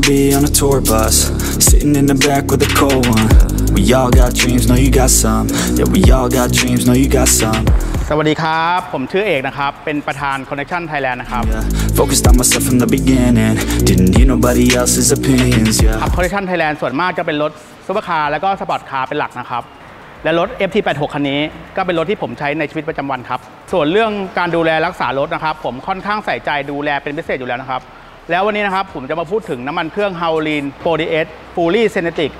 be on a tour bus, sitting in the back with a cold one. We all got dreams, know you got some. Yeah, we all got dreams, know you got some. สวัสดีครับผมชื่อเอกนะครับเป็นประธาน Connection Thailand นะครับ Focused on myself from the beginning. Didn't hear nobody else's opinions. Yeah. ครับ Connection Thailand ส่วนมากจะเป็นรถซุปเปอร์คาร์แล้วก็สปอร์ตคาร์เป็นหลักนะครับและรถ FT86 คันนี้ก็เป็นรถที่ผมใช้ในชีวิตประจำวันครับส่วนเรื่องการดูแลรักษารถนะครับผมค่อนข้างใส่ใจดูแลเป็นพิเศษอยู่แล้วนะครับแล้ววันนี้นะครับผมจะมาพูดถึงน้ำมันเครื่อง Howlin 4DS Fully Synthetic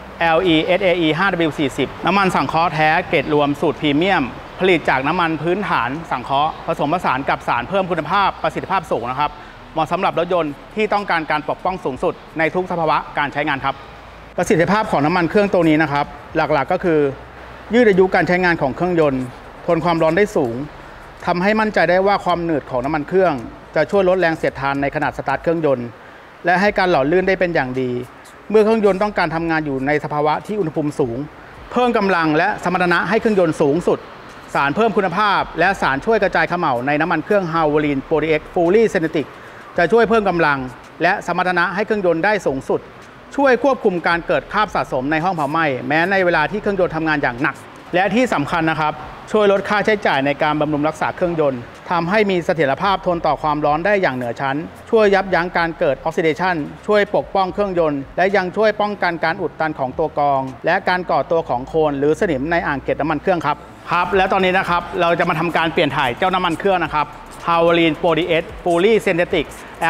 LESAE 5W40 น้ำมันสังเคราะห์แท้เกรดรวมสูตรพรีเมียมผลิตจากน้ำมันพื้นฐานสังเคราะห์ผสมผสานกับสารเพิ่มคุณภาพประสิทธิภาพสูงนะครับเหมาะสำหรับรถยนต์ที่ต้องการการปกป้องสูงสุดในทุกสภาวะการใช้งานครับประสิทธิภาพของน้ำมันเครื่องตัวนี้นะครับหลักๆก็คือยืดอายุการใช้งานของเครื่องยนต์ทนความร้อนได้สูงทำให้มั่นใจได้ว่าความหนืดของน้ำมันเครื่องจะช่วยลดแรงเสียดทานในขณะสตาร์ทเครื่องยนต์และให้การหล่อลื่นได้เป็นอย่างดีเมื่อเครื่องยนต์ต้องการทำงานอยู่ในสภาวะที่อุณหภูมิสูงเพิ่มกำลังและสมรรถนะให้เครื่องยนต์สูงสุดสารเพิ่มคุณภาพและสารช่วยกระจายเขม่าในน้ำมันเครื่อง Howlin 4DX Fully Synthetic จะช่วยเพิ่มกำลังและสมรรถนะให้เครื่องยนต์ได้สูงสุดช่วยควบคุมการเกิดคราบสะสมในห้องเผาไหม้แม้ในเวลาที่เครื่องยนต์ทำงานอย่างหนักและที่สำคัญนะครับช่วยลดค่าใช้จ่ายในการบำรุงรักษาเครื่องยนต์ทำให้มีเสถียรภาพทนต่อความร้อนได้อย่างเหนือชั้นช่วยยับยั้งการเกิดออกซิเดชันช่วยปกป้องเครื่องยนต์และยังช่วยป้องกันการอุดตันของตัวกรองและการก่อตัวของโคลนหรือสนิมในอ่างเก็บน้ำมันเครื่องครับแล้วตอนนี้นะครับเราจะมาทำการเปลี่ยนถ่ายเจ้าน้ำมันเครื่องนะครับ Howlin 4DS Fully Synthetic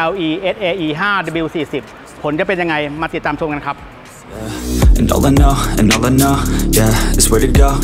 LESAE 5W40 ผลจะเป็นยังไงมาติดตามชมกันครับ And all I know, yeah, is where to go,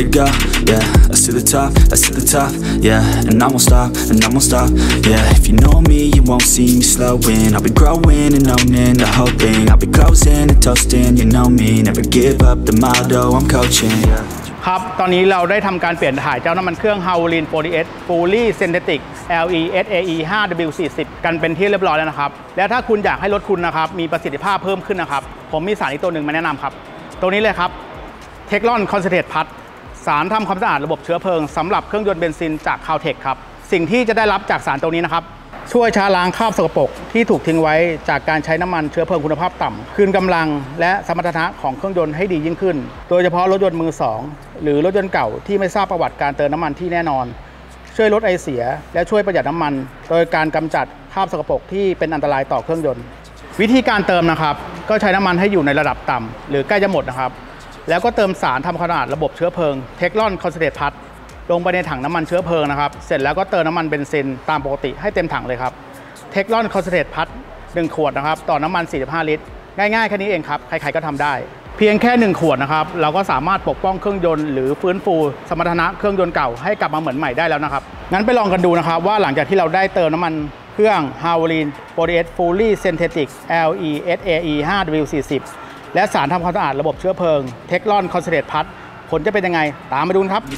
yeah. That's to the top, yeah. And I won't stop, yeah. If you know me, you won't see me slowing. I'll be growing and owning the whole thing. I'll be closing and toasting, you know me. Never give up the motto, I'm coaching, yeah. ครับตอนนี้เราได้ทำการเปลี่ยนถ่ายเจ้าน้ำมันเครื่อง Howlin 4DS Fully Synthetic LESAE 5W40 กันเป็นที่เรียบร้อยแล้วนะครับและถ้าคุณอยากให้รถคุณนะครับมีประสิทธิภาพเพิ่มขึ้นนะครับผมมีสารอีกตัวหนึ่งมาแนะนำครับตัวนี้เลยครับ Teclon Concentrate Plus สารทำความสะอาดระบบเชื้อเพลิงสำหรับเครื่องยนต์เบนซินจาก Caltech ครับสิ่งที่จะได้รับจากสารตัวนี้นะครับช่วยช้าล้างคราบสกปรกที่ถูกทิ้งไว้จากการใช้น้ำมันเชื้อเพลิงคุณภาพต่ำคืนกำลังและสมรรถนะของเครื่องยนต์ให้ดียิ่งขึ้นโดยเฉพาะรถยนต์มือสองหรือรถยนต์เก่าที่ไม่ทราบประวัติการเติมน้ำมันที่แน่นอนช่วยลดไอเสียและช่วยประหยัดน้ำมันโดยการกำจัดคราบสกปรกที่เป็นอันตรายต่อเครื่องยนต์วิธีการเติมนะครับก็ใช้น้ำมันให้อยู่ในระดับต่ำหรือใกล้จะหมดนะครับแล้วก็เติมสารทำความสะอาดระบบเชื้อเพลิง Teclon Concentrate Plus ลงไปในถังน้ำมันเชื้อเพลิงนะครับเสร็จแล้วก็เติมน้ำมันเบนซินตามปกติให้เต็มถังเลยครับTeclon Concentrate Plus 1 ขวดนะครับต่อน้ำมัน45ลิตรง่ายๆแค่นี้เองครับใครๆก็ทำได้เพียงแค่1ขวดนะครับเราก็สามารถปกป้องเครื่องยนต์หรือฟื้นฟูสมรรถนะเครื่องยนต์เก่าให้กลับมาเหมือนใหม่ได้แล้วนะครับงั้นไปลองกันดูนะครับว่าหลังจากที่เราได้เติมน้ำมันเครื่อง Howlin 4DS Fully Synthetic LESAE 5W40 และสารทำความสะอาดระบบเชื้อเพลิง Teclon Concentrate Plus ผลจะเป็นยังไงตามมาดูครับ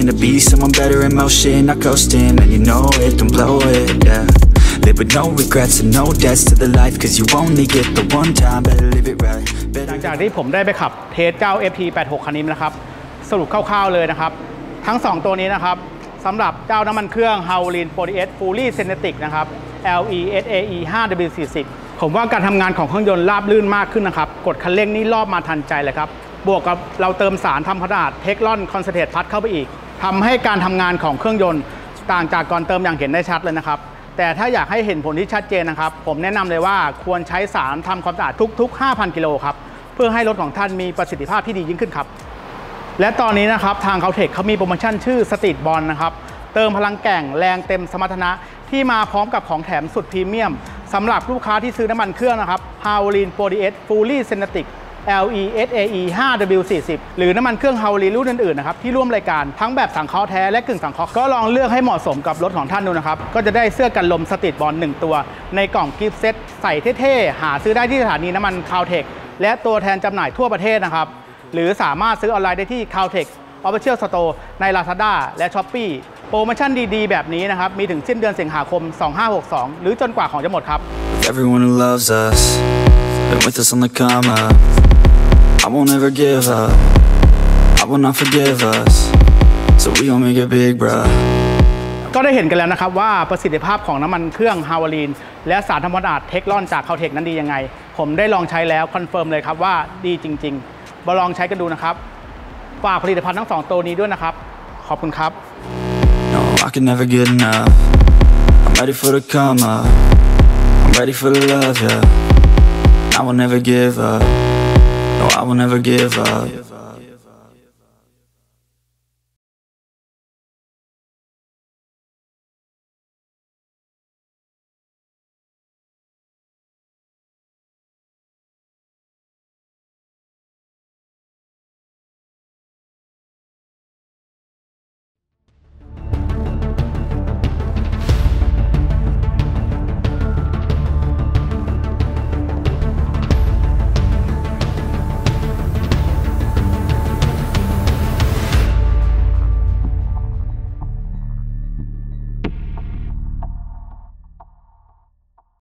Live with no regrets and no debts to the life cause you only get the one time better live it right หลังจากที่ผมได้ไปขับเทสเจ้า FT86 คันนี้นะครับสรุปคร่าวๆเลยนะครับทั้ง2ตัวนี้นะครับสำหรับเจ้าน้ำมันเครื่อง Howlin 4DS Fully Synthetic นะครับ LESAE 5W40 ผมว่าการทำงานของเครื่องยนต์ราบลื่นมากขึ้นนะครับกดคันเร่งนี่รอบมาทันใจเลยครับบวกกับเราเติมสารทำความสะอาด Teclon Concentrate Plus เข้าไปอีกทำให้การทำงานของเครื่องยนต์ต่างจากก่อนเติมอย่างเห็นได้ชัดเลยนะครับแต่ถ้าอยากให้เห็นผลที่ชัดเจนนะครับผมแนะนำเลยว่าควรใช้สารทำความสะอาดทุกๆ 5,000 กิโลครับเพื่อให้รถของท่านมีประสิทธิภาพที่ดียิ่งขึ้นครับและตอนนี้นะครับทาง Caltech เขามีโปรโมชั่นชื่อ Street Bond นะครับเติมพลังแกร่งแรงเต็มสมรรถนะที่มาพร้อมกับของแถมสุดพรีเมียมสำหรับลูกค้าที่ซื้อน้ำมันเครื่องนะครับ Howlin 4DS Fully Synthetic LESAE 5W40 หรือน้ำมันเครื่อง Howlin รุ่นอื่นๆนะครับที่ร่วมรายการทั้งแบบสังเคราะห์แท้และกึ่งสังเคราะห์ก็ลองเลือกให้เหมาะสมกับรถของท่านดูนะครับก็จะได้เสื้อกันลมสตรีทบอล1ตัวในกล่องกิฟต์เซตใส่เท่ๆหาซื้อได้ที่สถานีน้ำมัน Caltech และตัวแทนจำหน่ายทั่วประเทศนะครับหรือสามารถซื้อออนไลน์ได้ที่ Caltech Official Store ใน Lazada และ Shopee โปรโมชั่นดีๆแบบนี้นะครับมีถึงสิ้นเดือนสิงหาคม2562หรือจนกว่าของจะหมดครับ Everyone who loves us been with us on the come up I won't ever give up I will not forgive us so we gon' make it big bruh ก็ได้เห็นกันแล้วนะครับว่าประสิทธิภาพของน้ำมันเครื่องฮาวารีนและสารทำความสะอาดเทคลอนจากคาวเทคนั้นดียังไงผมได้ลองใช้แล้วคอนเฟิร์มเลยครับว่าดีจริงๆมาลองใช้กันดูนะครับฝากผลิตภัณฑ์ทั้ง2ตัวนี้ด้วยนะครับขอบคุณครับ No, I can never get enough. I'm ready for the come up. I'm ready for the love, yeah. I will never give up. No, I will never give up.